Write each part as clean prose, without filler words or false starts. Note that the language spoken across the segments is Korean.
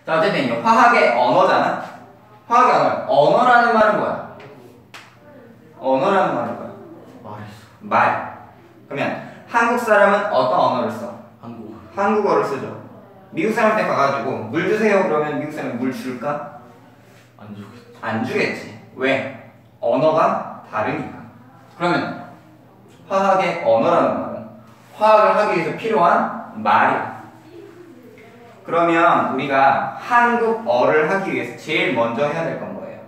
자, 어쨌든 이게 화학의 언어잖아. 화학의 언어. 언어라는 말은 뭐야? 언어라는 말은 뭐야? 말. 그러면 한국 사람은 어떤 언어를 써? 한국어를 쓰죠. 미국 사람한테 가가지고 물 주세요 그러면 미국 사람이 물 줄까? 안 주겠지. 왜? 언어가 다르니까. 그러면 화학의 언어라는 말은 화학을 하기 위해서 필요한 말이야. 그러면 우리가 한국어를 하기 위해서 제일 먼저 해야 될 건 뭐예요?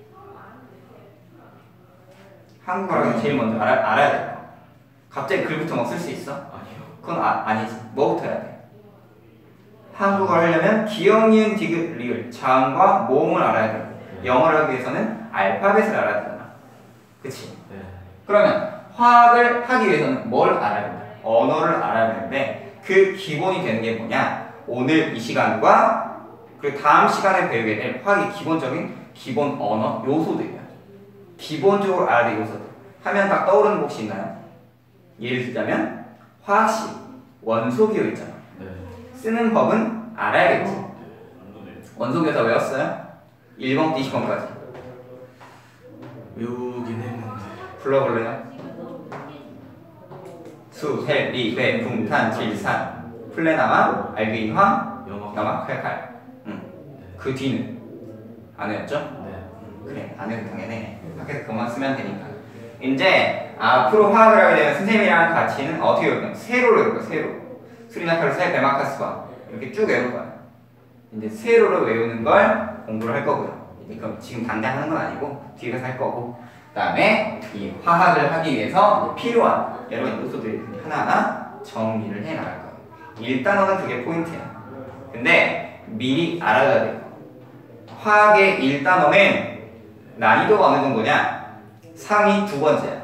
한국어를 하기 위해서 제일 먼저 알아야 될 거. 갑자기 글부터 막 쓸 수 있어? 아니요. 그건 아니지. 뭐부터 해야 돼? 한국어를 하려면 기역, 니은, 디귿, 리을, 자음과 모음을 알아야 되고 영어를 하기 위해서는 알파벳을 알아야 되잖아. 그치? 네. 그러면 화학을 하기 위해서는 뭘 알아야 된다? 언어를 알아야 되는데 그 기본이 되는 게 뭐냐? 오늘 이 시간과 그리고 다음 시간에 배우게 될 화학의 기본적인 기본 언어 요소들이야. 기본적으로 알아야 될 요소들. 하면 딱 떠오르는 곳이 있나요? 예를 들자면 화학식, 원소기호 있잖아. 네. 쓰는 법은 알아야겠지. 원소기호사 외웠어요? 1번부터 20번까지. 외우긴 했는데. 불러볼래요? 수, 헬, 리, 배, 붕, 탄, 질, 산, 플레나마, 알그인, 황, 염화, 칼칼. 그 뒤는 안 외웠죠? 네. 그래, 안 외우면 당연해. 밖에서 그만 쓰면 되니까. 이제 앞으로 화학을 하게 되면 선생님이랑 같이는 어떻게 외울 거야? 세로로 외울 거야, 세로. 수리나카로 세, 베마카스와 이렇게 쭉 외울 거야. 이제 세로로 외우는 걸 공부를 할 거고요. 이제 그럼 지금 당장 하는 건 아니고 뒤에 가서 할 거고. 그 다음에 이 화학을 하기 위해서 필요한 여러 가지 요소들이 하나하나 정리를 해 나갈 거예요. 일단어는 그게 포인트야. 근데 미리 알아둬야 돼요. 화학의 일단어는 난이도가 어느 정도냐? 상위 두 번째야.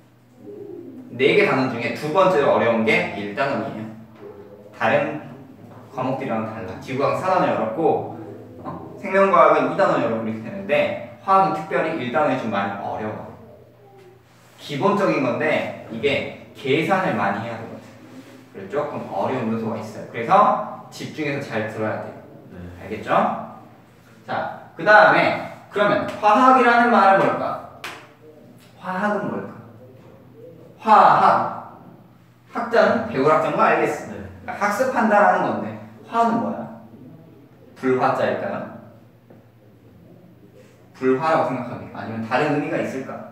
4개 단원 중에 두 번째로 어려운 게 일단어이에요. 다른 과목들이랑 달라. 지구과학 4단원이 어렵고 생명과학은 2단원이 어렵고 이렇게 되는데 화학은 특별히 1단원이 좀 많이 어려워. 기본적인 건데 이게 계산을 많이 해야 되거든. 그래서 조금 어려운 요소가 있어요. 그래서 집중해서 잘 들어야 돼요. 네. 알겠죠? 자, 그 다음에 그러면 화학이라는 말은 뭘까? 화학은 뭘까? 화학. 학자는 배울 학자인 거 알겠어. 네. 그러니까 학습한다라는 건데 화는 뭐야? 불화자일까요? 불화라고 생각합니까? 아니면 다른 의미가 있을까?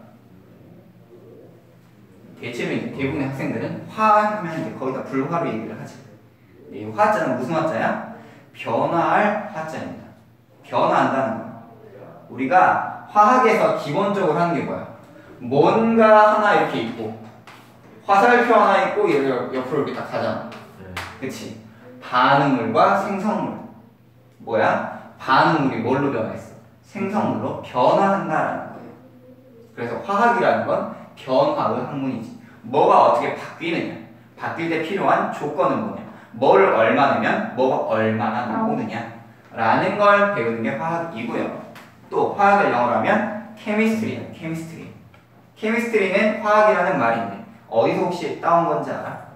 대부분의 학생들은 화하면 이제 거의 다 불화로 얘기를 하지. 이 화자는 무슨 화자야? 변화할 화자입니다. 변화한다는 거야. 우리가 화학에서 기본적으로 하는 게 뭐야? 뭔가 하나 이렇게 있고 화살표 하나 있고 옆으로 이렇게 딱 가잖아. 그치? 반응물과 생성물. 뭐야? 반응물이 뭘로 변화했어? 생성물로 변화한다라는 거예요. 그래서 화학이라는 건 변화의 학문이지. 뭐가 어떻게 바뀌느냐? 바뀔 때 필요한 조건은 뭐냐? 뭐를 얼마 넣으면 뭐가 얼마나 나오느냐? 라는 걸 배우는 게 화학이고요. 또 화학을 영어로 하면 케미스트리야. 케미스트리. 케미스트리는 화학이라는 말인데 어디서 혹시 따온 건지 알아?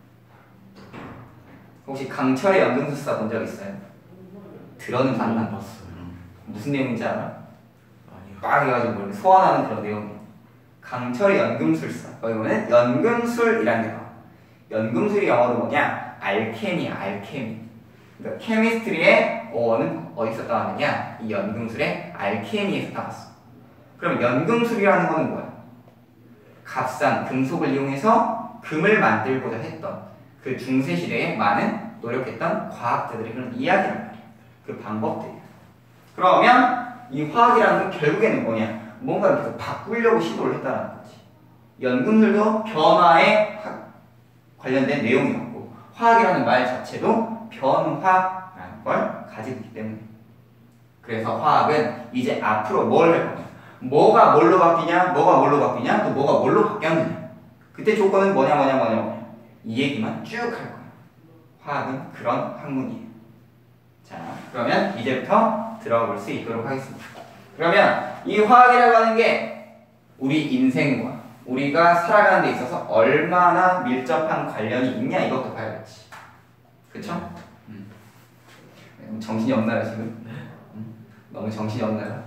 혹시 강철의 연금술사 본 적 있어요? 들어는 봤나? 봤어요. 무슨 내용인지 알아? 아니요. 빡 해가지고 소환하는 그런 내용이에요. 강철의 연금술사. 거기 보면 연금술이라는 게 나와. 연금술이 영어로 뭐냐? 알케미야, 알케미. 그러니까 케미스트리의 어는 어디서 따왔느냐? 이 연금술의 알케미에서 따왔어. 그럼 연금술이라는 거는 뭐야? 값싼 금속을 이용해서 금을 만들고자 했던 그 중세시대에 많은 노력했던 과학자들의 그런 이야기란 말이야. 그 방법들이야. 그러면 이 화학이라는 건 결국에는 뭐냐? 뭔가 이렇게 바꾸려고 시도를 했다는 거지. 연금술도 변화에 관련된 내용이었고 화학이라는 말 자체도 변화라는 걸 가지고 있기 때문에. 그래서 화학은 이제 앞으로 뭘 할 거냐? 뭐가 뭘로 바뀌냐? 뭐가 뭘로 바뀌냐? 또 뭐가 뭘로 바뀌었느냐? 그때 조건은 뭐냐? 이 얘기만 쭉 할 거야. 화학은 그런 학문이에요. 자, 그러면 이제부터 들어가 볼 수 있도록 하겠습니다. 그러면 이 화학이라고 하는 게 우리 인생과 우리가 살아가는 데 있어서 얼마나 밀접한 관련이 있냐 이것도 봐야겠지. 그쵸? 정신이 없나요 지금? 네. 너무 정신이 없나요?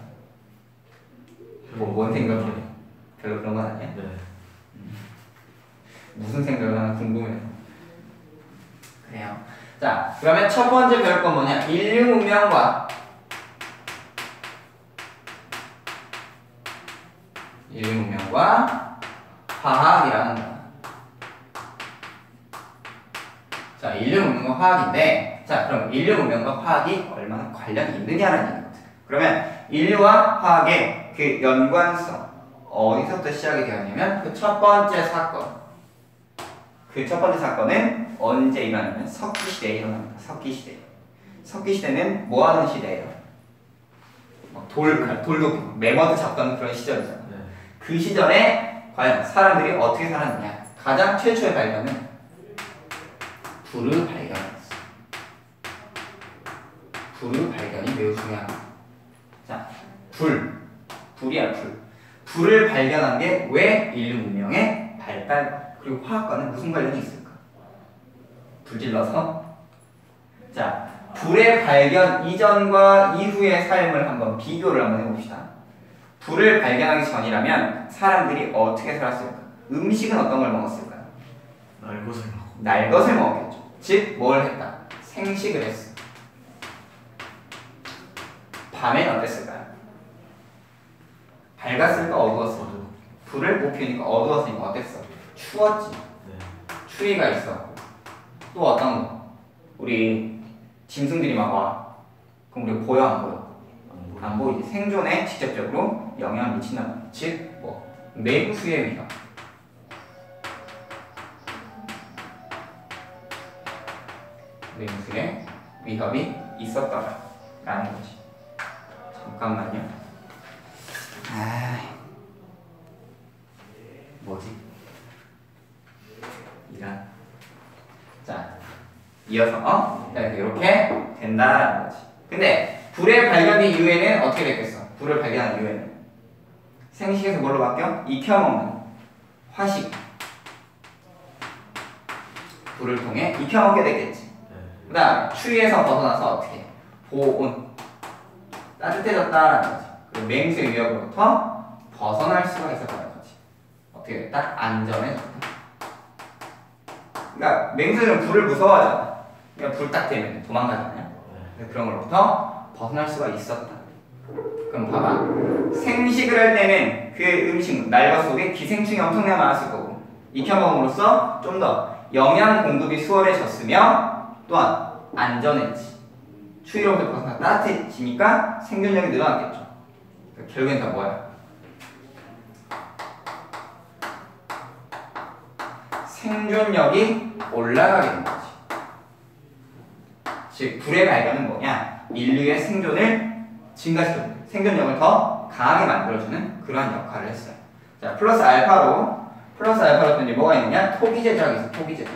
뭔 생각해? 별로 그런 건 아니야? 네. 무슨 생각을 하나 궁금해요. 그래요. 자, 그러면 첫 번째 배울 건 뭐냐? 인류 문명과 화학이라는 거. 자, 인류 문명과 화학인데, 자, 그럼 인류 문명과 화학이 얼마나 관련이 있느냐라는 얘기거든. 그러면 인류와 화학의 그 연관성 어디서부터 시작이 되었냐면 그 첫 번째 사건. 그 첫 번째 사건은 언제 일어나냐면 석기시대에 일어납니다. 석기시대. 석기시대는 뭐 하는 시대예요? 돌도 매머드 잡던 그런 시절이잖아. 네. 그 시절에 과연 사람들이 어떻게 살았느냐? 가장 최초의 발견은 불을 발견했어. 불의 발견이 매우 중요합니다. 자, 불이야 불. 불을 발견한 게 왜 인류 문명의 발달 그리고 화학과는 무슨 관련이 있을까? 불질러서. 자, 불의 발견 이전과 이후의 삶을 한번 비교를 한번 해봅시다. 불을 발견하기 전이라면 사람들이 어떻게 살았을까? 음식은 어떤 걸 먹었을까요? 날 것을 먹었겠죠. 즉, 뭘 했다? 생식을 했어. 밤에는 어땠을까요? 밝았을까? 어두웠을까? 불을 못 피우니까 어두웠으니까 어땠어? 추웠지. 네. 추위가 있었고. 또 어떤 거? 우리 짐승들이 막 와. 그럼 우리가 보여 안 보여? 안 보이지. 생존에 직접적으로 영향을 미친단 말이야. 즉, 뭐 맹수의 위험. 맹수의 위협이 있었다라는 거지. 잠깐만요. 뭐지? 이란. 자, 이어서 자, 이렇게 된다라는 거지. 근데 불의 발견 이후에는 어떻게 됐겠어? 불을 발견한 이후에는 생식에서 뭘로 바뀌어? 익혀먹는 화식. 불을 통해 익혀먹게 됐겠지. 그 다음에 추위에서 벗어나서 어떻게? 보온. 따뜻해졌다라는 거지. 그리고 맹수의 위협으로부터 벗어날 수가 있었다는 거지. 어떻게 됐다? 안전해졌다. 그러니까 맹수는 불을 무서워하잖아. 그러니까 불 딱 되면 도망가잖아요. 그런 걸로부터 벗어날 수가 있었다. 그럼 봐봐. 생식을 할 때는 그 음식, 날것 속에 기생충이 엄청나게 많았을 거고 익혀먹음으로써 좀 더 영양 공급이 수월해졌으며 또한 안전했지. 추위로부터 벗어나 따뜻해지니까 생존력이 늘어났겠죠. 그러니까 결국엔 다 뭐야? 생존력이 올라가게 된 거지. 즉, 불의 발견은 뭐냐? 인류의 생존을 증가시켜주는, 생존력을 더 강하게 만들어주는 그러한 역할을 했어요. 자, 플러스 알파로 또 이제 뭐가 있느냐? 토기제작이 있어, 토기제작.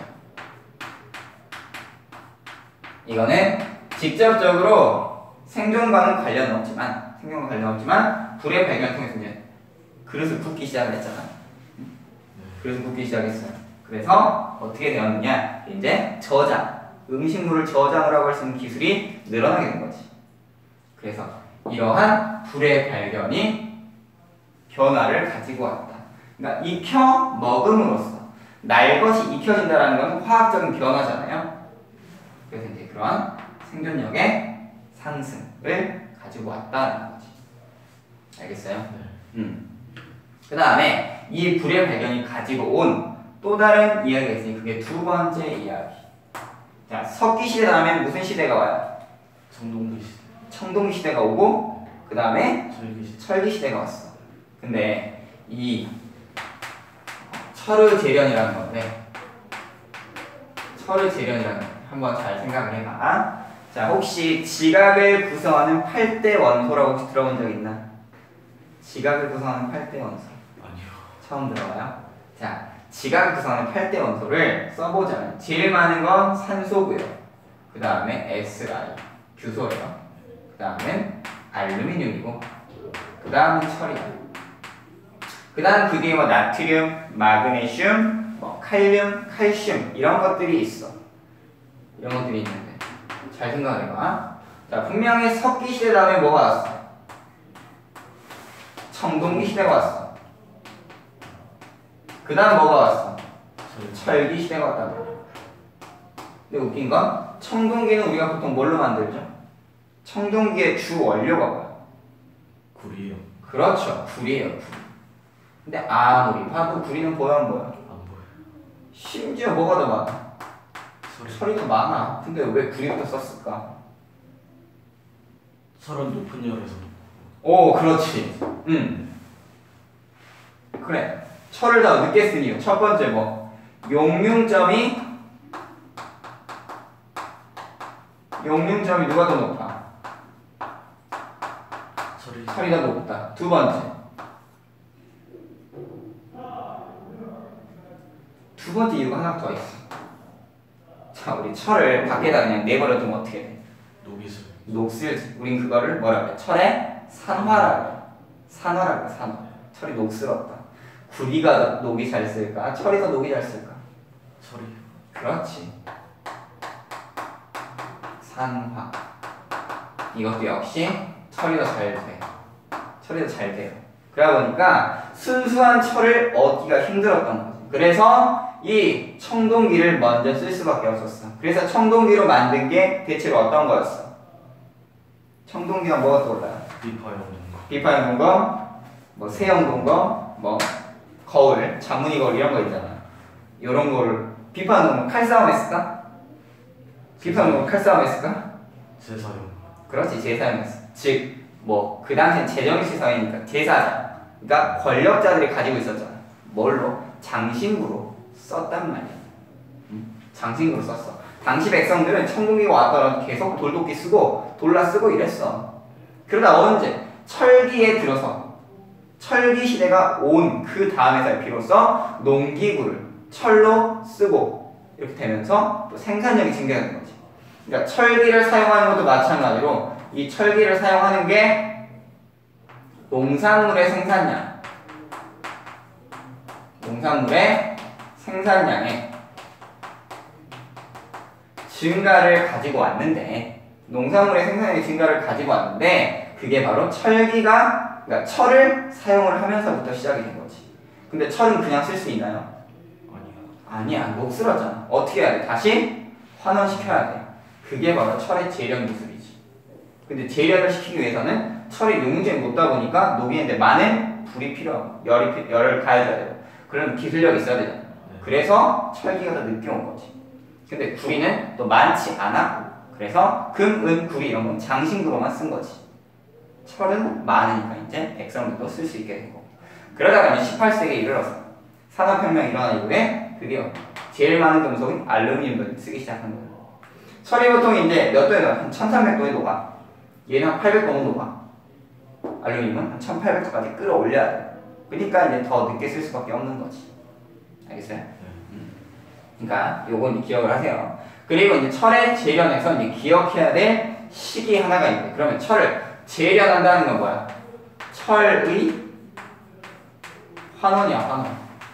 이거는 직접적으로 생존과는 관련은 없지만, 불의 발견을 통해서 이제 그릇을 붓기 시작을 했잖아. 그릇을 붓기 시작했어요. 그래서 어떻게 되었느냐? 이제 음식물을 저장을 하고 할 수 있는 기술이 늘어나게 된 거지. 그래서 이러한 불의 발견이 변화를 가지고 왔다. 그러니까 익혀 먹음으로써 날 것이 익혀진다는 건 화학적인 변화잖아요. 그래서 이제 그러한 생존력의 상승을 가지고 왔다는 거지. 알겠어요? 그 다음에 이 불의 발견이 가지고 온 또 다른 이야기가 있으니 그게 두 번째 이야기. 자, 석기 시대 다음에 무슨 시대가 와요? 청동기 시대가 오고 그 다음에 철기 시대가 왔어. 근데 이 철의 재련이라는 건데 한번 잘 생각을 해봐. 자, 혹시 지각을 구성하는 8대 원소라고 혹시 들어본 적 있나? 지각을 구성하는 8대 원소. 아니요. 처음 들어봐요. 자, 지각을 구성하는 8대 원소를 써보자면 제일 많은 건 산소고요. 그 다음에 S라이, 규소예요. 그 다음은 알루미늄이고 그 다음은 철이야. 그 다음 그 뒤에 뭐 나트륨, 마그네슘, 뭐 칼륨, 칼슘 이런 것들이 있어. 이런 것들이 있는데 잘 생각해봐. 자, 분명히 석기 시대 다음에 뭐가 왔어? 청동기 시대가 왔어. 그 다음 뭐가 왔어? 철기 시대가 왔단 말이야. 근데 웃긴 건 청동기는 우리가 보통 뭘로 만들죠? 청동기의 주 원료가 뭐야? 굴이요. 그렇죠. 굴이에요. 굴. 근데 아무리 봐도 굴이는 보여 안 보여? 안 보여. 심지어 뭐가 더 많아? 철이. 철이 더 많아. 근데 왜 굴이부터 썼을까? 철은 높은 열에서. 오, 그렇지. 그래. 철을 더 늦게 쓴 이유. 첫 번째 뭐? 용융점이 누가 더 높아? 철이 더 높다. 두 번째. 두 번째 이유가 하나 더 있어. 자, 우리 철을 밖에다 그냥 내버려 두면 어떻게 돼? 녹이슬. 녹슬지. 우린 그거를 뭐라 그래? 철의 산화라 그래. 산화라 그래, 산화. 철이 녹슬었다. 구리가 더 녹이 잘 쓸까? 철이 더 녹이 잘 쓸까? 철이. 그렇지. 산화. 이것도 역시 철이 더 잘 돼. 철이 더 잘 돼요. 그러다 보니까 순수한 철을 얻기가 힘들었던 거지. 그래서 이 청동기를 먼저 쓸 수밖에 없었어. 그래서 청동기로 만든 게 대체로 어떤 거였어? 청동기가 뭐가 떠올라요? 비파용 동거, 뭐 세형 동거, 뭐 거울, 장문이 거울 이런 거 있잖아. 이런 거를 비파용 동거 칼싸움 했을까? 비파용 동거 칼싸움 했을까? 제사용. 그렇지, 제사용했어. 즉, 뭐 그 당시엔 재정치 사회니까 제사장, 그러니까 권력자들이 가지고 있었잖아. 뭘로? 장신구로 썼단 말이야. 장신구로 썼어. 당시 백성들은 청동기가 왔더라도 계속 돌도끼 쓰고 돌라 쓰고 이랬어. 그러다 언제? 철기에 들어서 철기 시대가 온 그 다음에서 비로소 농기구를 철로 쓰고 이렇게 되면서 또 생산력이 증가하는 거지. 그러니까 철기를 사용하는 것도 마찬가지로 이 철기를 사용하는 게 농산물의 생산량의 증가를 가지고 왔는데, 농산물의 생산량의 증가를 가지고 왔는데 그게 바로 그러니까 철을 사용을 하면서부터 시작이 된 거지. 근데 철은 그냥 쓸 수 있나요? 아니야. 녹슬었잖아. 어떻게 해야 돼? 다시 환원시켜야 돼. 그게 바로 철의 재련 기술이지. 근데 재련을 시키기 위해서는 철이 용지에 묻다 보니까 녹이는데 많은 불이 필요하고 열을 가해줘야 되고 그런 기술력이 있어야 되잖아. 그래서 철기가 더 늦게 온 거지. 근데 구리는 또 많지 않았고 그래서 금, 은, 구리 이런 건 장신구로만 쓴 거지. 철은 많으니까 이제 백성들도 쓸 수 있게 되고 그러다가 이제 18세기에 이르러서 산업혁명이 일어난 이후에 드디어 제일 많은 금속인 알루미늄도 쓰기 시작한 거예요. 철이 보통 이제 몇 도에 녹아? 한 1300도에 녹아. 얘는 한 800도는 녹아. 알루미늄은 한 1800도까지 끌어올려야 돼. 그러니까 이제 더 늦게 쓸 수밖에 없는 거지. 알겠어요? 그러니까 요건 기억을 하세요. 그리고 이제 철의 재련에서 이제 기억해야 될 시기 하나가 있는데, 그러면 철을 재련한다는 건 뭐야? 철의 환원이야, 환원.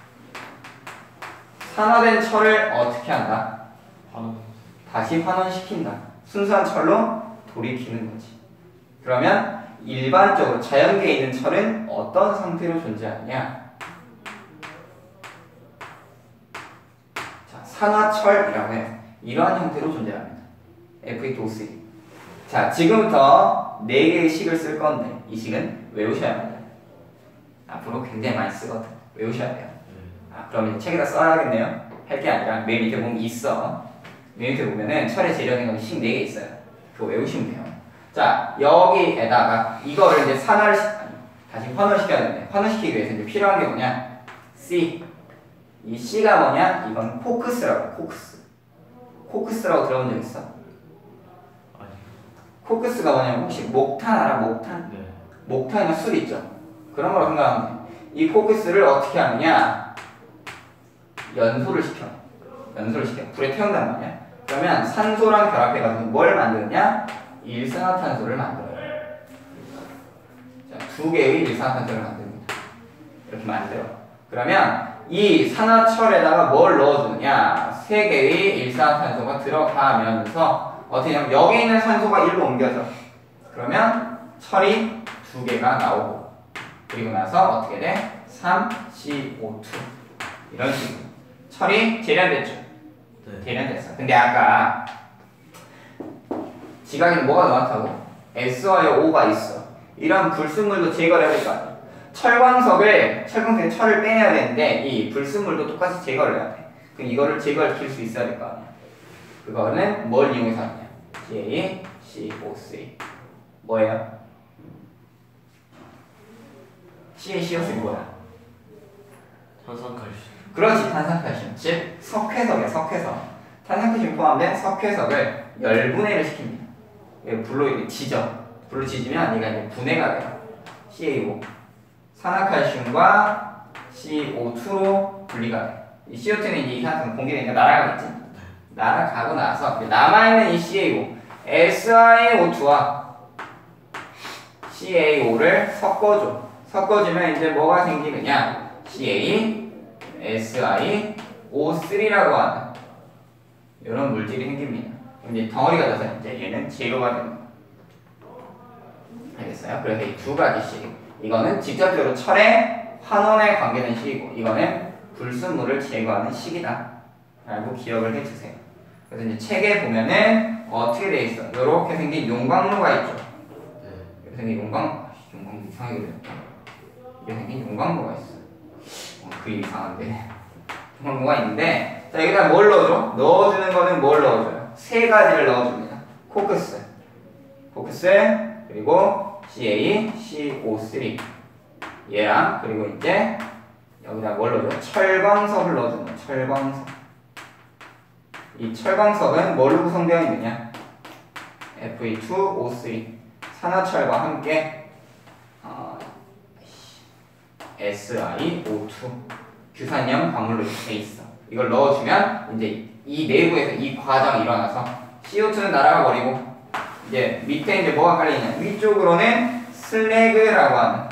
산화된 철을 어떻게 한다? 다시 환원시킨다. 순수한 철로 돌이키는 거지. 그러면 일반적으로 자연계에 있는 철은 어떤 상태로 존재하느냐? 자, 산화철이라고 해요. 이러한 형태로 존재합니다. Fe2O3. 자, 지금부터 4개의 식을 쓸 건데 이 식은 외우셔야 합니다. 앞으로 굉장히 많이 쓰거든. 외우셔야 돼요. 그럼 책에다 써야겠네요. 할 게 아니라 맨 밑에 보면 있어. 맨 밑에 보면은 철의 재련인 건 식 4개 있어요. 그거 외우시면 돼요. 자, 여기에다가 이거를 이제 다시 환원시켜야 되는데, 환원시키기 위해서 이제 필요한 게 뭐냐? C. 이 C가 뭐냐? 이건 코크스라고 해. 코크스라고 들어본 적 있어? 아니. 코크스가 뭐냐면 혹시 목탄 알아? 목탄? 네. 목탄이나 술 있죠? 그런 걸 생각하면 돼. 이 코크스를 어떻게 하느냐? 연소를 시켜. 불에 태운단 말이야. 그러면 산소랑 결합해가지고 뭘 만드느냐? 일산화탄소를 만들어요. 자, 2개의 일산화탄소를 만듭니다. 이렇게 만들어. 그러면 이 산화철에다가 뭘 넣어주느냐? 3개의 일산화탄소가 들어가면서 어떻게 하냐면 여기 있는 산소가 1로 옮겨져. 그러면 철이 2개가 나오고 그리고 나서 어떻게 돼? 3CO2 이런 식으로 철이 재련됐죠. 네. 재련됐어. 근데 아까 지각에는 뭐가 나왔다고? S와의 O가 있어. 이런 불순물도 제거를 해야 될 거 아니야. 철광석에 철을 빼내야 되는데 이 불순물도 똑같이 제거를 해야 돼. 그럼 이거를 제거시킬 수 있어야 될 거 아니야. 그거는 뭘 이용해서 하느냐? CaCO3 뭐예요? CaCO3 뭐야? 탄산칼슘. 그렇지, 탄산칼슘. 즉 석회석이야, 석회석. 탄산칼슘 포함된 석회석을 열분해를 시킵니다. 불로 이렇게 지져. 불로 지지면 얘가 이제 분해가 돼요. CaO. 산화칼슘과 CO2로 분리가 돼. 이 CO2는 이제 이산화탄소 공기되니까 날아가겠지? 날아가고 나서 남아있는 이 CaO, SiO2와 CaO를 섞어줘. 섞어주면 이제 뭐가 생기느냐? CaSiO3라고 하는 이런 물질이 생깁니다. 이제 덩어리가 돼서 이제 얘는 제거가 됩니다. 알겠어요? 그래서 이 두 가지씩 이거는 직접적으로 철의 환원에 관계된 식이고 이거는 불순물을 제거하는 식이다 라고 기억을 해주세요. 그래서 이제 책에 보면은 어떻게 돼 있어? 이렇게 생긴 용광로가 있죠. 이렇게 생긴 용광로 이상하게 그렸다. 이렇게 생긴 용광로가 있어. 그게 이상한데 용광로가 있는데 자 여기다 뭘 넣어줘? 넣어주는 거는 뭘 넣어줘요? 세 가지를 넣어줍니다. 코크스 그리고 CaCO3 얘랑 그리고 이제 여기다 뭘 넣어줘? 철광석을 넣어준다. 철광석. 이 철광석은 뭘로 구성되어 있느냐? Fe2O3 산화철과 함께 SiO2 규산염 광물로 돼 있어. 이걸 넣어주면 이제 이 내부에서 이 과정이 일어나서 CO2는 날아가 버리고 이제 밑에 이제 뭐가 깔려있냐? 위쪽으로는 슬래그라고 하는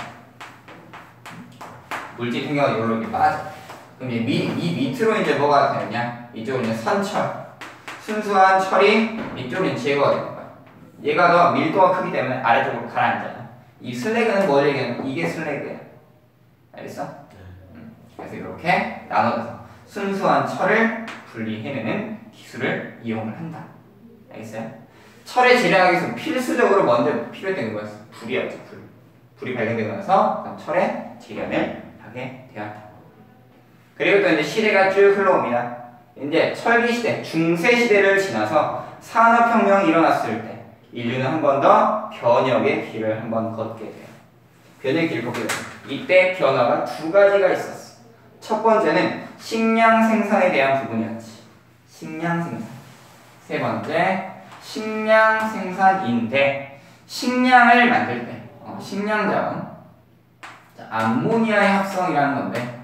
물질 생겨가 이걸로 이렇게 빠져. 그럼 이제 이 밑으로 이제 뭐가 되느냐? 이쪽으로 이제 선철, 순수한 철이 이쪽으로 제거가 되는 거야. 얘가 더 밀도가 크기 때문에 아래쪽으로 가라앉잖아. 이 슬래그는 뭘 얘기하는? 이게 슬래그야. 알겠어? 그래서 이렇게 나눠서 순수한 철을 분리해내는 기술을 이용을 한다. 알겠어요? 철의 재련하기 위해서 필수적으로 먼저 필요했던 게 뭐였어? 불이었죠. 불이 발견되고 나서 철의 재련을 하게 되었다. 그리고 또 이제 시대가 쭉 흘러옵니다. 이제 철기 시대, 중세 시대를 지나서 산업혁명이 일어났을 때 인류는 한 번 더 변혁의 길을 한 번 걷게 돼요. 변혁의 길을 걷게 돼요. 이때 변화가 두 가지가 있었어. 첫 번째는 식량 생산에 대한 부분이었지. 식량 생산. 세 번째 식량 생산인데 식량을 만들 때 식량 자원 암모니아의 합성이라는 건데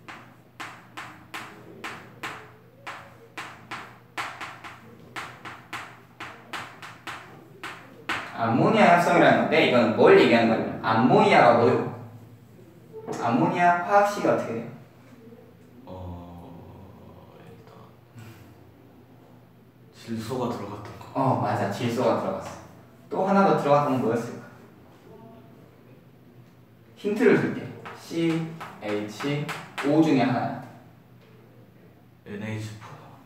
암모니아 합성이라는 건데 이건 뭘 얘기하는 거냐면 암모니아가 뭐예요? 암모니아 화학식이 어떻게 돼요? 일단 질소가 들어갔던 거. 맞아. 질소가 들어갔어. 또 하나 더 들어갔던 건 뭐였을까? 힌트를 줄게. CH5 중에 하나야. NH4.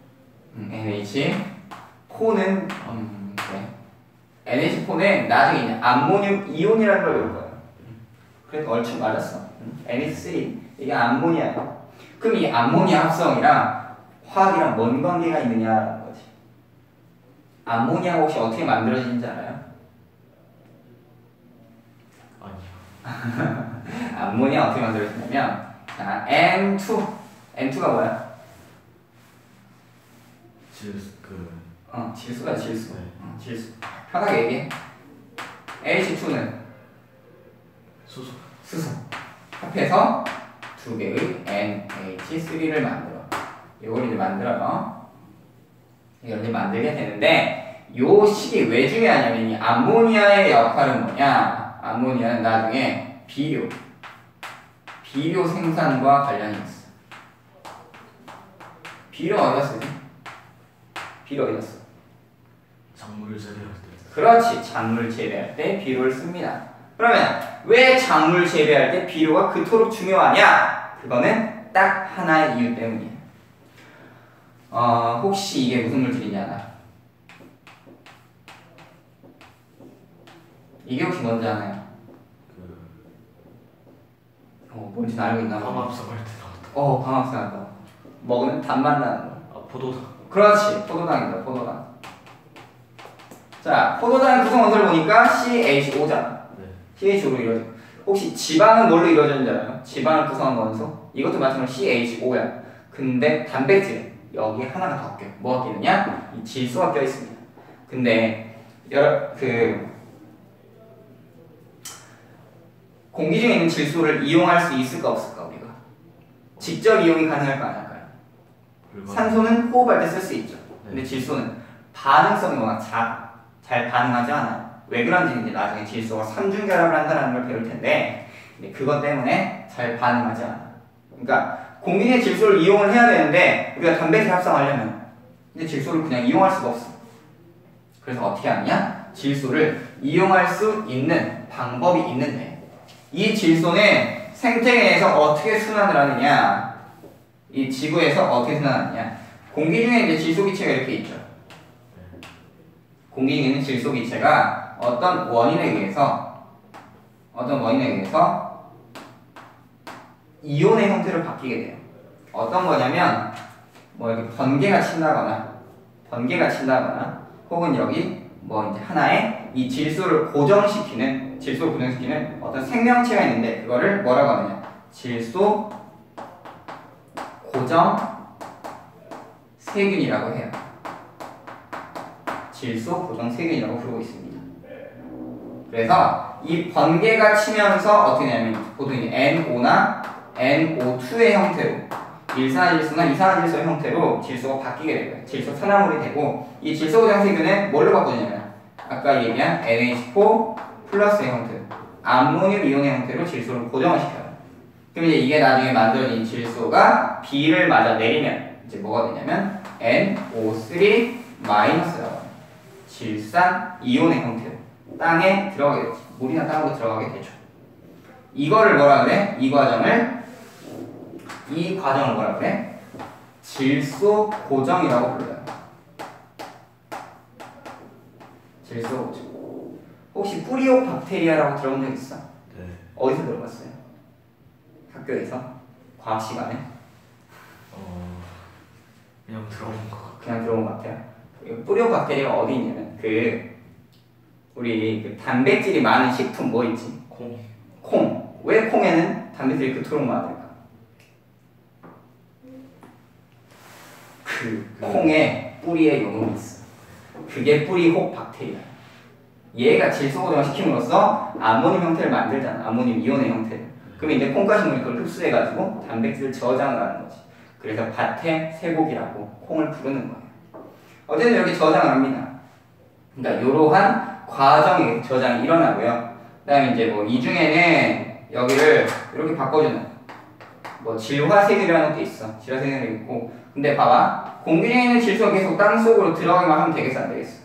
NH4는 그래. NH4는 나중에 이제 암모늄 이온이라는 걸 배울 거야. 그래도 얼추 맞았어. NH3 이게 암모니아야. 그럼 이 암모니아 합성이랑 화학이랑 뭔 관계가 있느냐라는 거지. 암모니아가 혹시 어떻게 만들어지는지 알아요? 아니요. 암모니아 어떻게 만들어지냐면 자, N2가 뭐야? 질소가 질소. 네. 질소. 편하게 얘기해. H2는 수소. 합해서 두 개의 NH3를 만들어. 이걸 이제 만들어요. 이걸 이제 만들게 되는데 요 식이 왜 중요하냐면 이 암모니아의 역할은 뭐냐? 암모니아는 나중에 비료 생산과 관련이 있어. 비료 어디다 쓰지? 비료 어디다 써? 작물을 재배할 때. 그렇지. 작물 재배할 때 비료를 씁니다. 그러면 왜 작물 재배할 때 비료가 그토록 중요하냐? 그거는 딱 하나의 이유 때문이에요. 혹시 이게 무슨 물질인지 알아요? 이게 혹시 뭔지 아나요? 뭔지 알고 있나 봐. 광합성할 때 나왔다. 광합성한다. 먹으면 단맛 나는 거. 포도당. 그렇지. 포도당입니다. 포도당. 자, 포도당 구성원소를 보니까 CH5잖아. 네. CH5로 이루어져. 혹시 지방은 뭘로 이루어졌는지 알아요? 지방을 구성한 원소? 이것도 마찬가지로 CH5야. 근데 단백질 여기 하나가 더 껴. 뭐가 끼느냐? 이 질소가 껴 있습니다. 근데 공기 중에 있는 질소를 이용할 수 있을까 없을까 우리가? 직접 이용이 가능할까 안 할까요? 산소는 호흡할 때 쓸 수 있죠. 근데 질소는 반응성이 워낙 작아. 잘 반응하지 않아요. 왜 그런지 이제 나중에 질소가 삼중결합을 한다는 걸 배울 텐데 그것 때문에 잘 반응하지 않아. 그러니까 공기 내 질소를 이용을 해야 되는데 우리가 단백질 합성하려면 근데 질소를 그냥 이용할 수가 없어. 그래서 어떻게 하느냐? 질소를 이용할 수 있는 방법이 있는데 이 질소는 생태계에서 어떻게 순환을 하느냐? 이 지구에서 어떻게 순환하느냐? 공기 중에 이제 질소 기체가 이렇게 있죠. 공기 중에 있는 질소 기체가 어떤 원인에 의해서 이온의 형태로 바뀌게 돼요. 어떤 거냐면 뭐 이렇게 번개가 친다거나 혹은 여기 뭐 이제 하나의 이 질소를 고정시키는 어떤 생명체가 있는데 그거를 뭐라고 하느냐? 질소 고정 세균이라고 해요. 질소 고정 세균이라고 부르고 있습니다. 그래서 이 번개가 치면서 어떻게 되냐면 보통 이제 NO나 NO2의 형태로 일산화질소나 이산화질소의 형태로 질소가 바뀌게 되고요. 질소 산화물이 되고 이 질소 고정 세균은 뭘로 바꾸냐면 아까 얘기한 NH4 플러스의 형태로 암모늄 이온의 형태로 질소를 고정을 시켜요. 그럼 이제 이게 나중에 만들어진 질소가 B를 맞아 내리면 이제 뭐가 되냐면 NO3 마이너스라고 질산 이온의 형태로 땅에 들어가게 되죠. 물이나 땅으로 들어가게 되죠. 이거를 뭐라 그래? 이 과정을 뭐라 그래? 질소 고정이라고 불러요. 질소 고정. 혹시 뿌리오박테리아라고 들어본 적 있어? 네. 어디서 들어봤어요? 학교에서? 과학 시간에? 그냥 들어본 것 같아요. 그냥 들어본 것 같아요. 뿌리오박테리아가 어디 있냐면 우리 단백질이 많은 식품 뭐 있지? 콩. 왜 콩에는 단백질이 그토록 많을까? 콩에 뿌리에 용음이 있어. 그게 뿌리혹 박테리아. 얘가 질소 고정을 시킴으로써 암모늄 형태를 만들잖아. 암모늄 이온의 형태를. 그러면 이제 콩가식물이 그걸 흡수해가지고 단백질을 저장을 하는 거지. 그래서 밭의 쇠고기라고 콩을 부르는 거예요. 어쨌든 이렇게 저장을 합니다. 그러니까 이러한 과정의 저장이 일어나고요. 그 다음에 이제 뭐 이 중에는 여기를 이렇게 바꿔주는 뭐 질화세균이라는 것도 있어. 질화세균이 있고. 근데 봐봐. 공기 중에 있는 질소가 계속 땅 속으로 들어가기만 하면 되겠어? 안 되겠어?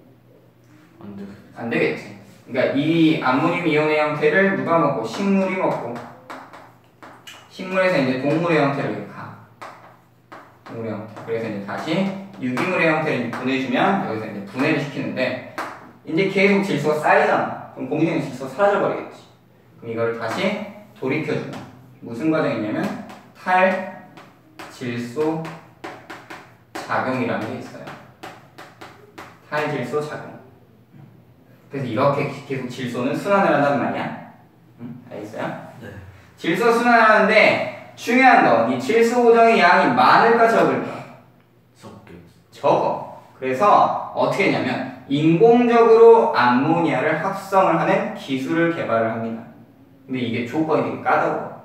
안 되겠지. 그러니까 이 암모늄 이온의 형태를 누가 먹고? 식물이 먹고. 식물에서 이제 동물의 형태로 이렇게 가. 동물의 형태. 그래서 이제 다시 유기물의 형태를 보내주면 여기서 이제 분해를 시키는데 이제 계속 질소가 쌓이잖아. 그럼 공기 중에 있는 질소가 사라져 버리겠지. 그럼 이걸 다시 돌이켜주는 무슨 과정이냐면 탈질소 작용이라는 게 있어요. 탈질소 작용. 그래서 이렇게 계속 질소는 순환을 한단 말이야. 응? 알겠어요? 네. 질소 순환하는데 중요한 건 이 질소 고정의 양이 많을까 적을까? 적어. 그래서 어떻게 했냐면 인공적으로 암모니아를 합성을 하는 기술을 개발을 합니다. 근데 이게 조건이 되게 까다로워.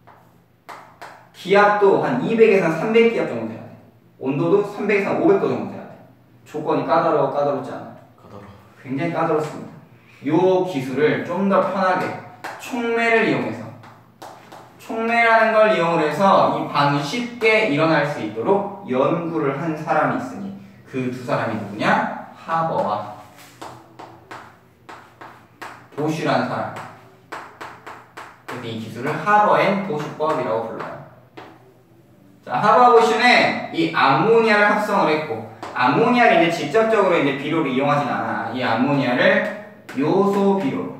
기압도 한 200에서 300기압 정도 돼야 돼. 온도도 300에서 500도 정도 돼야 돼. 조건이 까다롭지 않아. 굉장히 까다롭습니다. 이 기술을 좀 더 편하게 촉매를 이용해서 촉매라는 걸 이용을 해서 이 반응이 쉽게 일어날 수 있도록 연구를 한 사람이 있으니 그 두 사람이 누구냐? 하버와 보슈라는 사람. 그래서 이 기술을 하버앤 보슈법이라고 불러요. 자, 하버 보슈는 이 암모니아를 합성을 했고, 암모니아를 이제 직접적으로 이제 비료로 이용하진 않아. 이 암모니아를 요소 비료로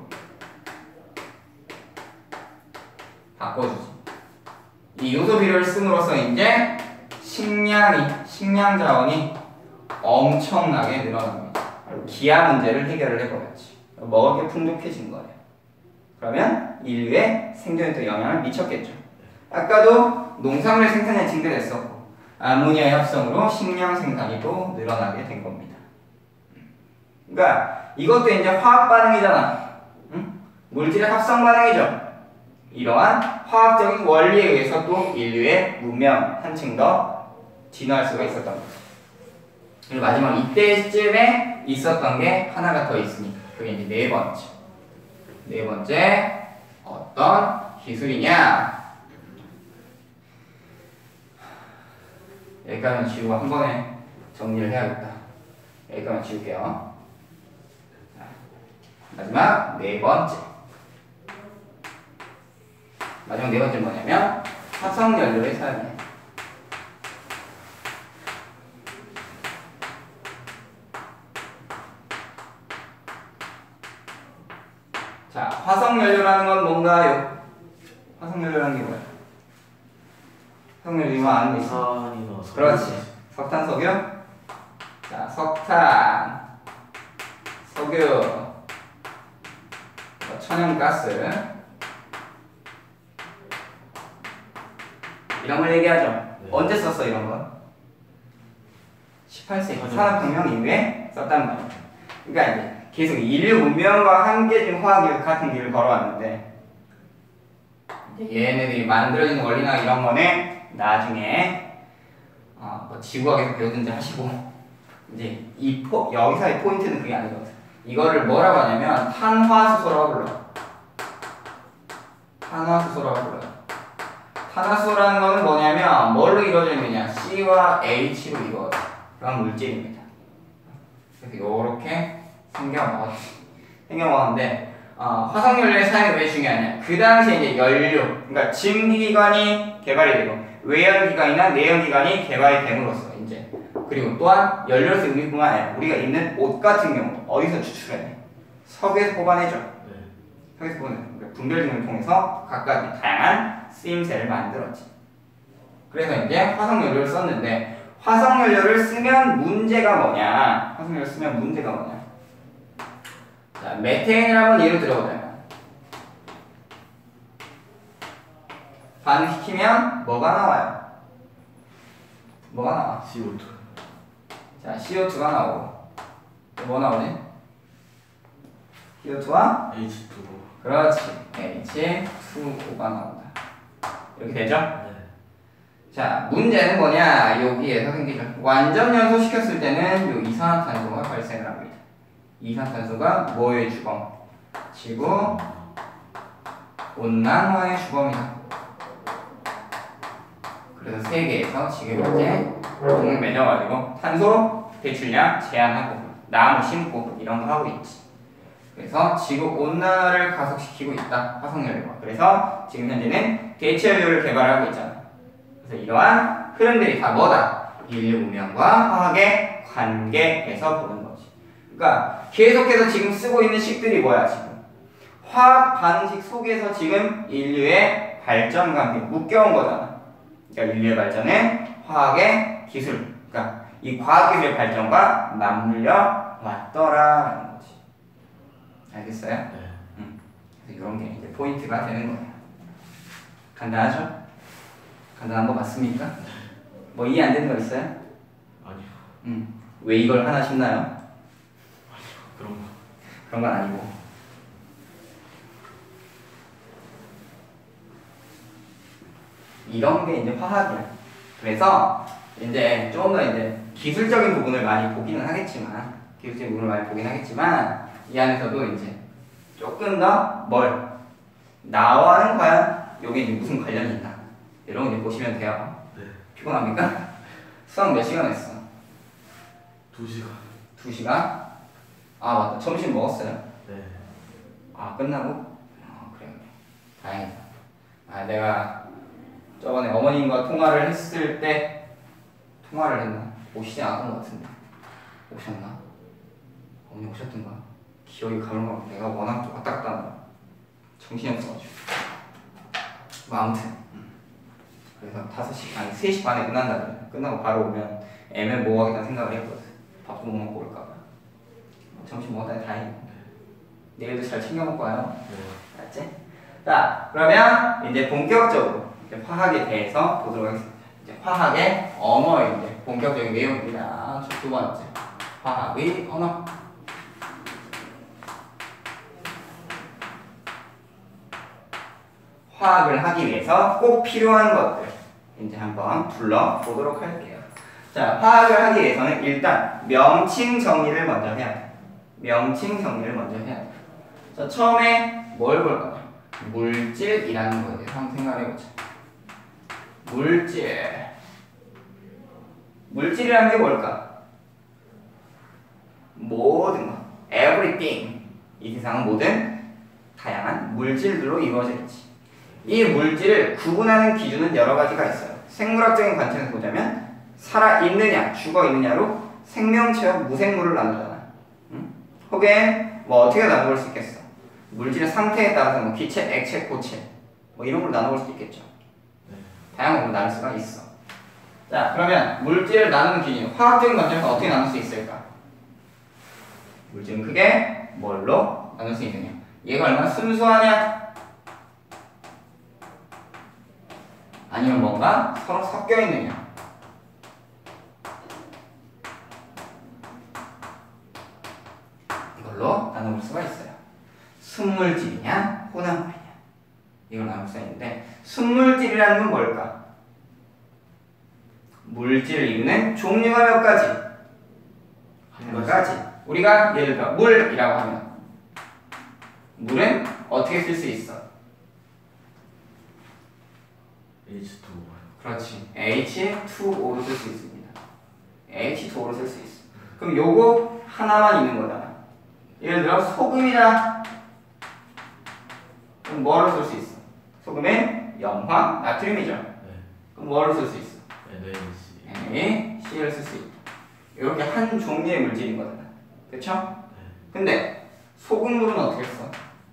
바꿔주지. 이 요소 비료를 씀으로써 이제 식량 자원이 엄청나게 늘어납니다. 기아 문제를 해결을 해버렸지. 먹을 게 풍족해진 거예요. 그러면 인류의 생존에 또 영향을 미쳤겠죠. 아까도 농산물 생산량이 증대됐었고 암모니아의 합성으로 식량 생산이 또 늘어나게 된 겁니다. 그러니까 이것도 이제 화학 반응이잖아. 응? 물질의 합성 반응이죠. 이러한 화학적인 원리에 의해서 또 인류의 문명 한층 더 진화할 수가 있었던 거죠. 그리고 마지막 이때쯤에 있었던 게 하나가 더 있으니까 그게 이제 네 번째. 네 번째 어떤 기술이냐? 여기까지는 지우고 한 번에 정리를 해야겠다. 여기까지만 지울게요. 자, 마지막 네 번째. 마지막 네 번째 뭐냐면 화석연료의 사용이에요. 자, 화석연료라는 건 뭔가요? 화석연료라는 게 뭐야? 화석연료 이거 아는 거 있어? 석탄이나 석유. 그렇지. 석탄, 석유. 자, 석탄, 석유, 천연가스 이런 걸 얘기하죠. 네. 언제 썼어 이런 건? 18세기 맞아요. 산업혁명 이후에 썼단 말이야. 그러니까 이제 계속 인류 문명과 함께 지금 화학이 같은 길을 걸어왔는데 이제 얘네들이 만들어진 원리나 이런 거는 나중에 뭐 지구학에서 배우든지 하시고 이제 여기서의 포인트는 그게 아니거든. 이거를 뭐라고 하냐면 탄화수소라고 불러요. 탄화수소라고 불러요. 탄화수소라는 거는 뭐냐면 뭘로 이루어져 있느냐? C와 H로 이루어져 그런 물질입니다. 그래서 요렇게 생겨먹었는데 화석연료의 사용이 왜 중요하냐? 그 당시에 이제 연료, 그러니까 증기기관이 개발이 되고 외연기관이나 내연기관이 개발이 됨으로써 이제 그리고 또한 연료를 쓰는 우리뿐만 아니라 우리가 입는 옷 같은 경우 어디서 추출해? 석유에서 뽑아내죠. 네. 석유에서 뽑아내. 그러니까 분별등을 통해서 각각 다양한 쓰임새를 만들었지. 그래서 이제 화석연료를 썼는데 화석연료를 쓰면 문제가 뭐냐? 화석연료를 쓰면 문제가 뭐냐? 자, 메테인을 한번 예로 들어보자면 반응시키면 뭐가 나와요? 뭐가 나와? CO2. 자, CO2가 나오고 또 뭐 나오지? CO2와 H2O. 그렇지 H2O가 나온다. 이렇게 되죠? 네. 자, 문제는 뭐냐? 여기에서 생기죠. 완전 연소시켰을 때는 요 이산화탄소가 발생을 합니다. 이산화탄소가 뭐의 주범? 지구 온난화의 주범이다. 그래서 세계에서 지금 이제 동을 맺어가지고 탄소 배출량 제한하고 나무 심고 이런 거 하고 있지. 그래서 지구 온난화를 가속시키고 있다. 화석연료가. 그래서 지금 현재는 대체연료를 개발하고 있잖아. 그래서 이러한 흐름들이 다 뭐다? 인류 문명과 화학의 관계에서 보는 거지. 그러니까 계속해서 지금 쓰고 있는 식들이 뭐야 지금? 화학 반응식 속에서 지금 인류의 발전과 함께 묶여온 거잖아. 그러니까 인류의 발전은 화학의 기술, 그러니까 이 과학기술의 발전과 맞물려 왔더라라는 거지. 알겠어요? 네. 그래서 이런 게 이제 포인트가 되는 거예요. 간단하죠? 간단한 거 맞습니까? 뭐 이해 안 되는 거 있어요? 아니요. 왜 이걸 하나 싶나요? 아니요. 그런 거. 그런 건 아니고. 이런 게 이제 화학이야. 그래서 이제 좀 더 이제 기술적인 부분을 많이 보기는 하겠지만, 이 안에서도 이제 조금 더 나와는 과연 여기 이제 무슨 관련이 있나 이런 거 이제 보시면 돼요. 네. 피곤합니까? 수학 몇 시간 했어? 2시간. 2시간? 아 맞다. 점심 먹었어요? 네. 아 끝나고? 그래. 다행이다. 아 내가 저번에 어머님과 통화를 했을 때 통화를 했나? 오시지 않았던 것 같은데 오셨나? 어머니 오셨던가? 기억이 가물가물. 내가 워낙 좀 왔다 갔다 하느라 정신이 없어가지고. 뭐 아무튼 그래서 5시 아니 3시 반에 끝난다 그래. 끝나고 바로 오면 애매모호하겠다는 생각을 했거든. 밥도 못 먹고 올까봐. 점심 먹었다니 다행이네. 내일도 잘 챙겨 먹고 와요. 네. 알았지? 자, 그러면 이제 본격적으로 이제 화학에 대해서 보도록 하겠습니다. 이제 화학의 언어의 이제 본격적인 내용입니다. 두 번째, 화학의 언어. 화학을 하기 위해서 꼭 필요한 것들 이제 한번 불러보도록 할게요. 자, 화학을 하기 위해서는 일단 명칭 정리를 먼저 해야 돼. 명칭 정리를 먼저 해야 돼. 자, 처음에 뭘 볼까요? 물질이라는 거에 대해서 한번 생각해보자. 물질. 물질이라는 게 뭘까? 모든 것, everything. 이 세상은 모든 다양한 물질들로 이루어져 있지. 이 물질을 구분하는 기준은 여러 가지가 있어요. 생물학적인 관점에서 보자면 살아있느냐, 죽어있느냐로 생명체와 무생물을 나누잖아. 응? 혹은 뭐 어떻게 나눠볼 수 있겠어? 물질의 상태에 따라서 뭐 기체, 액체, 고체 뭐 이런 걸로 나눠볼 수도 있겠죠. 다양한 걸로 나눌 수가 있어. 자, 그러면 물질을 나누는 기준, 화학적인 관점에서 어떻게 나눌 수 있을까? 물질은 크게 뭘로 나눌 수 있느냐? 얘가 얼마나 순수하냐? 아니면 뭔가 서로 섞여 있느냐? 이걸로 나눠볼 수가 있어요. 순물질이냐, 혼합물이냐? 이걸 나눌 수가 있는데, 순물질이라는 건 뭘까? 물질을 이루는 종류가 몇 가지? 몇 가지. 우리가 예를 들어 물이라고 하면 물은 어떻게 쓸 수 있어? H2O. 그렇지. H2O로 쓸 수 있습니다. H2O로 쓸 수 있어. 그럼 요거 하나만 있는 거잖아. 예를 들어 소금이다. 그럼 뭐로 쓸 수 있어? 소금은 염화, 나트륨이죠. 네. 그럼 뭐로 쓸 수 있어? NaC. NaCl을 쓸 수 있다. 이렇게 한 종류의 물질인 거잖아. 그쵸? 근데 소금물은 어떻게 써?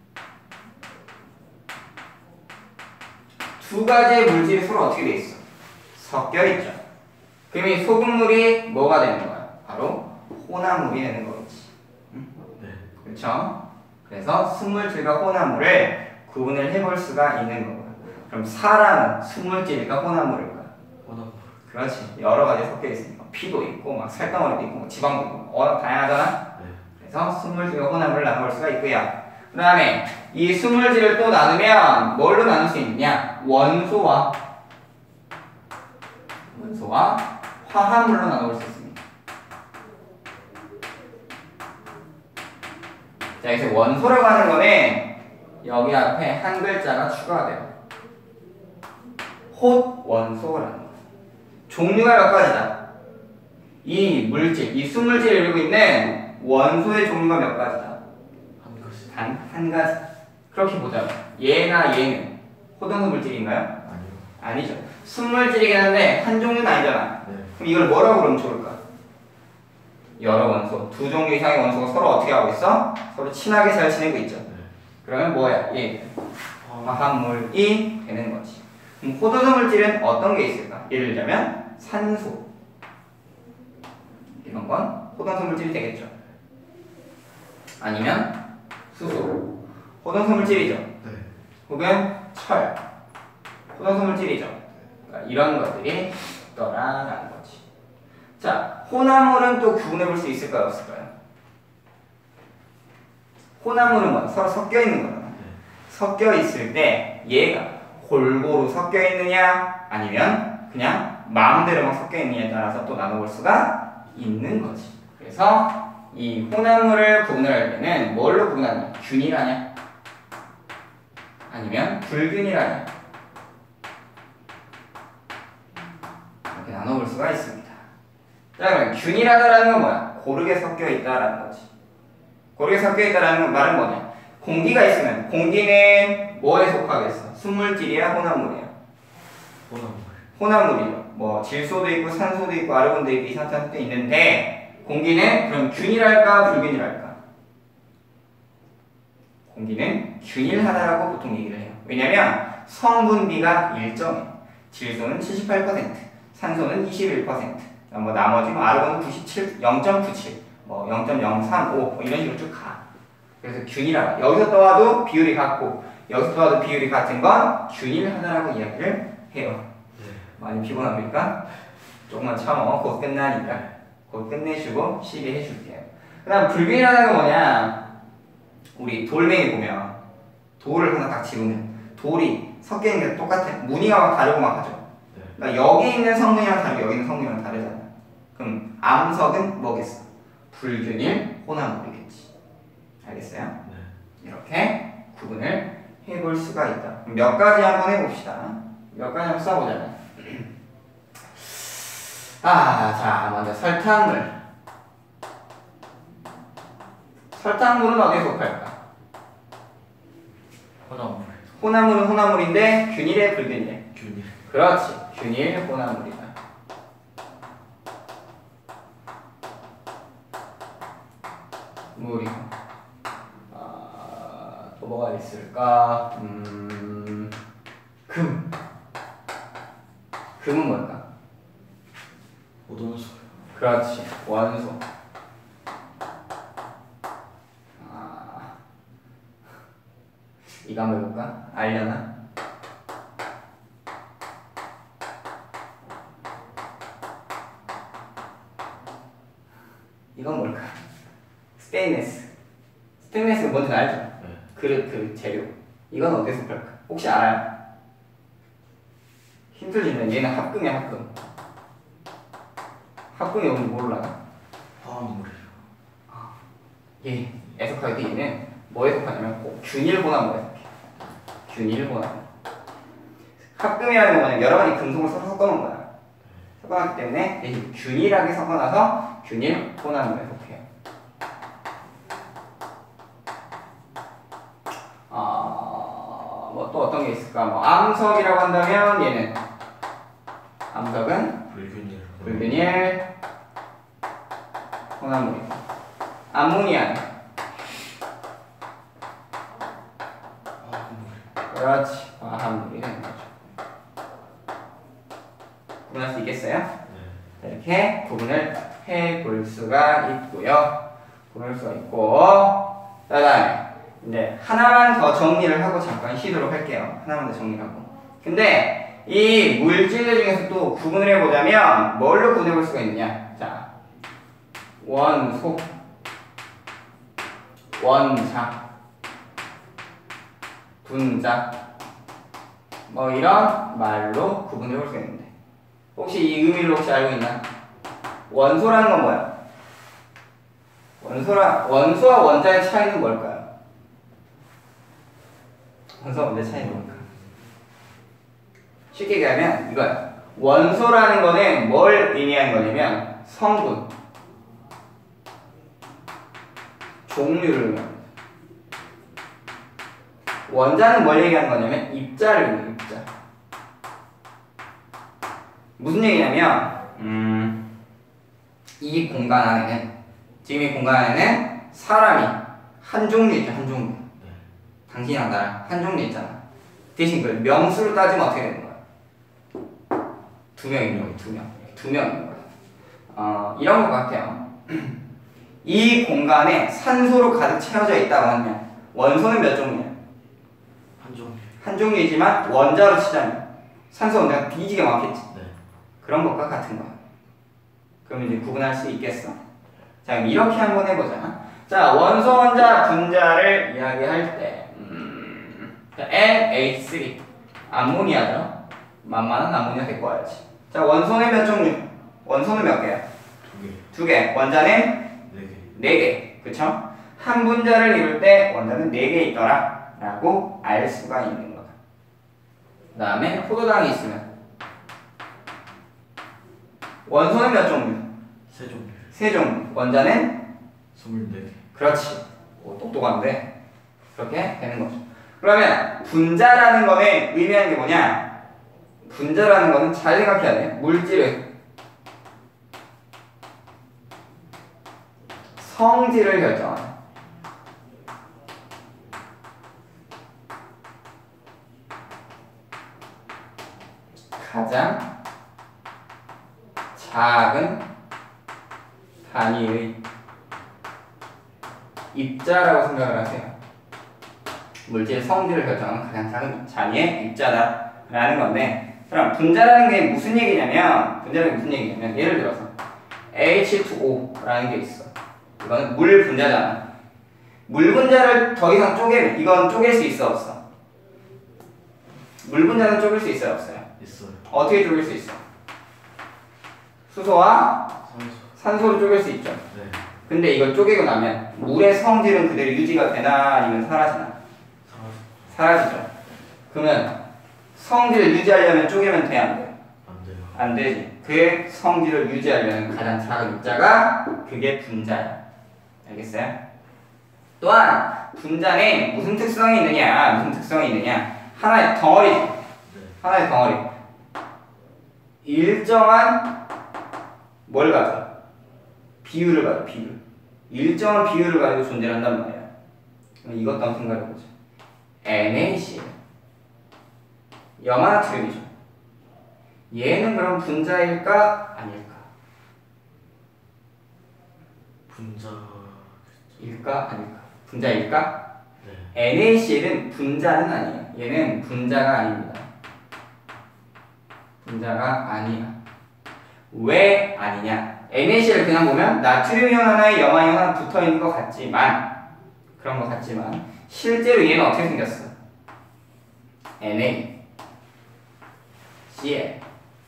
두 가지의 물질이 서로 어떻게 돼 있어? 섞여 있죠. 그럼 이 소금물이 뭐가 되는 거야? 바로 혼합물이 되는 거겠지. 응? 네. 그렇죠? 그래서 순물질과 혼합물을 구분을 해볼 수가 있는 거고요. 그럼 사람은 순물질일까 혼합물일까? 혼합물. 그렇지. 여러 가지 섞여 있으니까 피도 있고 막 살덩어리도 있고 지방도 있고 워낙 다양하잖아. 네. 그래서 순물질과 혼합물을 나눠볼 수가 있고요. 그 다음에 이 순물질을 또 나누면 뭘로 나눌 수 있느냐? 원소와 화합물로 나눠볼 수 있습니다. 자, 여기서 원소라고 하는 거는 여기 앞에 한 글자가 추가가 돼요. 홑원소라는 거. 종류가 몇 가지다. 이 물질, 이 순물질을 이루고 있는 원소의 종류가 몇 가지다. 한 가지. 단 한 가지. 그렇게 보자면 얘나 얘는 호동수 물질인가요? 아니요. 아니죠. 순물질이긴 한데 한 종류는 아니잖아. 네. 그럼 이걸 뭐라고 그러면 좋을까? 여러 원소, 두 종류 이상의 원소가 서로 어떻게 하고 있어? 서로 친하게 잘 지내고 있죠. 네. 그러면 뭐야? 얘 화합물이 되는 거지. 그럼 호도소 물질은 어떤 게 있을까? 예를 들자면 산소 이런 건 호동소 물질이 되겠죠. 아니면 수소 호동소 물질이죠. 네. 혹은 철 호동소 물질이죠. 그러니까 이런 것들이 있더라라는 거지. 자, 혼합물은 또 구분해 볼 수 있을까요? 없을까요? 혼합물은 뭐? 서로 섞여 있는 거잖아. 네. 섞여 있을 때 얘가 골고루 섞여 있느냐 아니면 그냥 마음대로 막 섞여 있느냐에 따라서 또 나눠볼 수가 있는 거지. 그래서 이 혼합물을 구분할 때는 뭘로 구분하냐? 균이라냐? 아니면 불균이라냐? 이렇게 나눠볼 수가 있습니다. 자, 그럼 균일하다라는 건 뭐야? 고르게 섞여 있다라는 거지. 고르게 섞여 있다라는 말은 뭐냐? 공기가 있으면 공기는 뭐에 속하겠어? 순물질이야, 혼합물이야? 호나물. 혼합물이요. 뭐 질소도 있고 산소도 있고 아르곤도 있고 이산화탄소도 있는데 공기는 그럼 균일할까 불균일할까? 공기는 균일하다라고 보통 얘기를 해요. 왜냐면 성분비가 일정해. 질소는 78%, 산소는 21%, 뭐 나머지 뭐 아르곤은 97, 0.97, 뭐 0.035 뭐 이런 식으로 쭉 가. 그래서 균일하다. 여기서 떠와도 비율이 같고 여기서 떠와도 비율이 같은 건 균일하다라고 이야기를 해요. 많이 피곤합니까? 조금만 참어. 곧 끝나니까. 곧 끝내주고 쉬게 해줄게요. 그 다음 불균일하다는 건 뭐냐? 우리 돌멩이 보면 돌을 하나 딱 집으면 돌이 섞여있는 게 똑같아. 무늬가 다르고 막 하죠. 그러니까 여기 있는 성분이랑 다르고 여기 있는 성분이랑 다르잖아. 그럼 암석은 뭐겠어? 불균일 혼합물이겠지. 알겠어요? 네. 이렇게 구분을 해볼 수가 있다. 몇 가지 한번 해봅시다. 몇 가지 한번 써보자면 자 먼저 설탕물. 설탕물은 어디에 속할까? 호나물. 혼합물은 혼합물인데 균일해 불균일해? 균일. 그렇지. 균일 혼합물이다. 물이고 또 뭐가 있을까? 금. 금은 뭘까? 오동수. 그렇지. 원소. 이거 한번 해볼까? 알려나? 이건 뭘까? 스테인레스. 스테인레스는 뭔지 알죠? 네. 그 재료. 이건 어디서 볼까? 혹시 알아요? 힌트 주면 얘는 합금이야, 합금. 합금이 뭔지 몰라. 화합물이요. 얘 애석할 때 얘는 뭐에 속하냐면 꼭 균일 혼합물에 속해. 균일 혼합물. 합금이라는 건 뭐냐면 여러 가지 금속을 섞어놓은 거야. 섞어놨기 때문에 얘 균일하게 섞어놔서 균일 혼합물에 속해요. 뭐 또 어떤 게 있을까? 뭐 암석이라고 한다면 얘는 암석은 불균일 혼합물이고 암모니아는 그렇지. 화합물이 되는 거죠. 구분할 수 있겠어요? 네. 이렇게 구분을 해볼 수가 있고요. 구분할 수가 있고 그 다음에 이제 하나만 더 정리를 하고 잠깐 쉬도록 할게요. 하나만 더 정리하고. 근데 이 물질들 중에서 또 구분을 해보자면 뭘로 구분해볼 수가 있느냐? 자, 원소, 원자, 분자 뭐 이런 말로 구분해볼 수가 있는데 혹시 이 의미를 혹시 알고 있나? 원소라는 건 뭐야? 원소와 원자의 차이는 뭘까요? 원소와 원자의 차이는 뭘까? 쉽게 얘기하면 이거야. 원소라는 거는 뭘 의미하는 거냐면 성분, 종류를 의미합니다. 원자는 뭘 얘기하는 거냐면 입자를 의미해요. 입자. 무슨 얘기냐면 이 공간 안에는 지금 이 공간 안에는 사람이 한 종류 있죠. 한 종류. 당신이랑 나랑 한 종류 있잖아. 대신 그 명수로 따지면 어떻게 되는 거야? 두 명 있는 거야. 두 명 있는 거야. 이런 것 같아요. 이 공간에 산소로 가득 채워져 있다고 하면 원소는 몇 종류야? 한 종류. 한 종류이지만 원자로 치자면 산소 원자가 뒤지게 많겠지. 네. 그런 것과 같은 거야. 그럼 이제 구분할 수 있겠어? 자, 그럼 이렇게 한번 해보자. 자, 원소, 원자, 분자를 이야기할 때 NH3 암모니아죠. 만만한 암모니아 데리고 와야지. 자, 원소는 몇 종류? 원소는 몇 개야? 두 개. 원자는 네 개. 그쵸? 한 분자를 이룰 때 원자는 4개 있더라 라고 알 수가 있는 거다. 그 다음에 포도당이 있으면 원소는 몇 종류? 세 종류. 세 종류. 원자는? 24개. 그렇지. 오, 똑똑한데. 그렇게 되는 거죠. 그러면 분자라는 거는 의미하는 게 뭐냐? 분자라는 거는 잘 생각해야 돼. 물질의 성질을 결정하는 가장 작은 단위의 입자라고 생각을 하세요. 물질의 성질을 결정하는 가장 작은 단위의 입자다라는 건데, 그럼 분자라는 게 무슨 얘기냐면, 예를 들어서 H2O라는 게 있어. 이거는 물 분자잖아. 물 분자를 더 이상 이건 쪼갤 수 있어 없어? 물 분자는 쪼갤 수 있어요 없어요? 있어요. 어떻게 쪼갤 수 있어? 수소와 산소. 산소로 쪼갤 수 있죠. 네. 근데 이걸 쪼개고 나면 물의 성질은 그대로 유지가 되나 아니면 사라지나? 사라지죠. 그러면 성질을 유지하려면 쪼개면 돼, 안 돼? 안 돼요. 안 되지. 그 성질을 유지하려면 가장 작은 입자가 그게 분자야. 알겠어요? 또한 분자는 무슨 특성이 있느냐? 하나의 덩어리죠. 네. 하나의 덩어리. 일정한 뭘 가져? 비율을 가져. 일정한 비율을 가지고 존재를 한단 말이야. 그럼 이것도 한번 생각해보자. NaCl 염화나트륨이죠. 얘는 그럼 분자일까? 아닐까? 아닐까? 분자일까? 네. NaCl은 분자는 아니에요. 얘는 분자가 아닙니다. 분자가 아니야. 왜 아니냐? NaCl을 그냥 보면 나트륨이온 하나에 염화이온 하나 붙어있는 것 같지만, 실제로 얘는 어떻게 생겼어? Na, Cl,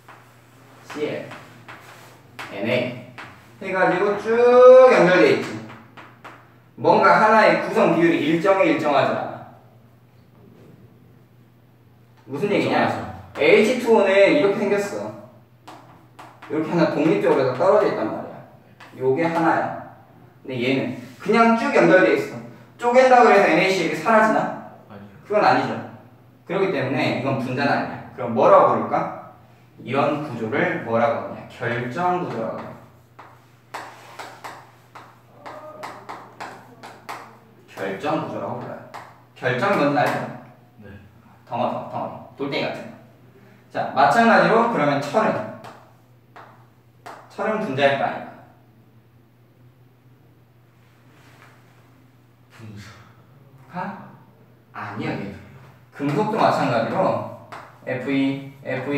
Na 해가지고 쭉 연결되어 있지. 뭔가 하나의 구성 비율이 일정하지 않아. 무슨 얘기냐? H2O는 이렇게 생겼어. 이렇게 하나 독립적으로 떨어져 있단 말이야. 요게 하나야. 근데 얘는 그냥 쭉 연결되어 있어. 쪼갠다고 해서 NaCl이 사라지나? 아니요. 그건 아니죠. 그렇기 때문에 이건 분자는 아니야. 그럼 뭐라고 부를까? 이런 구조를 뭐라고 하냐? 결정 구조라고 해. 결정 구조라고 불러요. 결정이 뭔지 알죠? 네. 덩어리, 돌덩이 같은 거. 자, 마찬가지로 그러면 철은 분자일까 아닐까? 분자. 아니야, 얘. 금속도 마찬가지로 Fe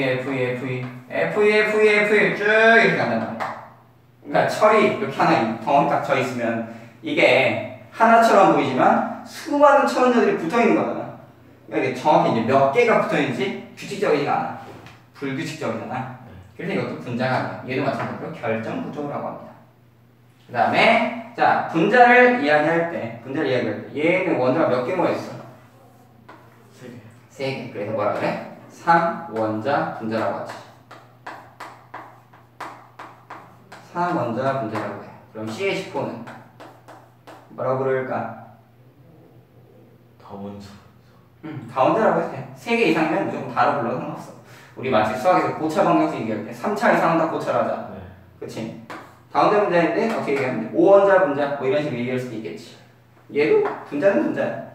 쭉 이렇게 간단 말이야. 그러니까 철이 이렇게 하나 덩어리 딱 져 있으면 이게 하나처럼 보이지만 수많은 철원자들이 붙어 있는 거잖아. 그러니까 이게 정확히 이제 몇 개가 붙어 있는지 규칙적이지가 않아. 불규칙적이잖아. 그래서 이것도 분자가 아니야. 얘도 마찬가지로 결정 구조라고 합니다. 그 다음에 자 분자를 이야기할 때 얘는 원자가 몇 개 모여있어? 3개. 3개. 그래서 뭐라 그래? 3원자 분자라고 하지. 3원자 분자라고 해. 그럼 CH4는 뭐라고 부를까? 다원자. 다원자라고 해도 돼. 3개 이상이면 무조건 다로 불러도 상관없어. 우리 마치 수학에서 고차 방정식 얘기할 때 3차 이상은 다 고차로 하자. 네. 그치? 다원자 분자인데 어떻게 얘기하면 돼? 5원자 분자 뭐 이런 식으로 얘기할 수도 있겠지. 얘도 분자는 분자야.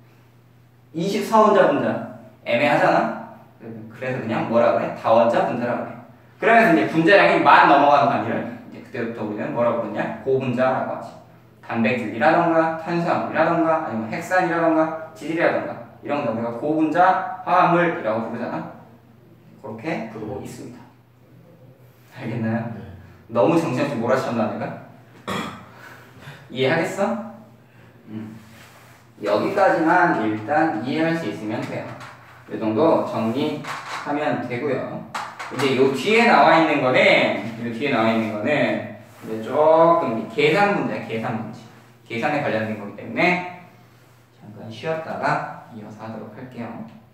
24원자 분자 애매하잖아? 그래서 그냥 뭐라 그래? 다원자 분자라고 해. 그러면서 이제 분자량이 만 넘어가는 단위를 이제 그때부터 우리는 뭐라고 부르냐? 고분자라고 하지. 단백질이라던가 탄수화물이라던가 아니면 핵산이라던가 지질이라던가 이런 거 우리가 고분자 화합물이라고 부르잖아. 그렇게 부르고 있습니다. 알겠나요? 네. 너무 정신없이 몰아쳤나 내가? 이해하겠어? 여기까지만 일단 이해할 수 있으면 돼요. 이 정도 정리하면 되고요. 이제 요 뒤에 나와 있는 거는 이제 조금 계산 문제. 계산에 관련된 거기 때문에 잠깐 쉬었다가 이어서 하도록 할게요.